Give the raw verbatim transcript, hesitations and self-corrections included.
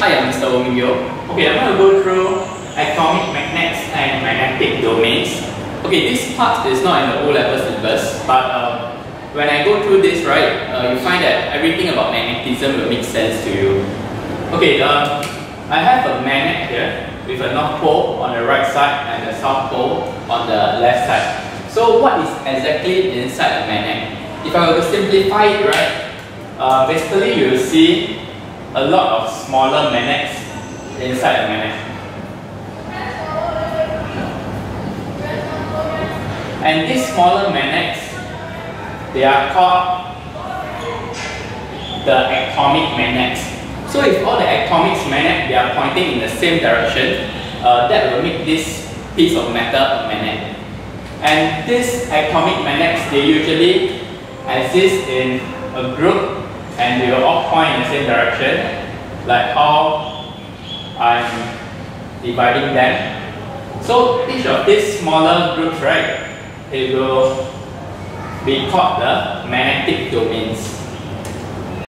Hi, I'm Mister Oh Ming Yeo. Okay, I'm going to go through atomic magnets and magnetic domains. Okay, this part is not in the O-level syllabus, but um, when I go through this, right, uh, you find that everything about magnetism will make sense to you. Okay, um, I have a magnet here with a north pole on the right side and a south pole on the left side. So what is exactly inside a magnet? If I were to simplify it, right, uh, basically you will see a lot of smaller magnets inside a magnet. And these smaller magnets, they are called the atomic magnets. So if all the atomic magnets, they are pointing in the same direction, uh, that will make this piece of metal a magnet. And these atomic magnets, they usually exist in a group and they will all point in the same direction, like how I'm dividing them. So each of these smaller groups, right, it will be called the magnetic domains.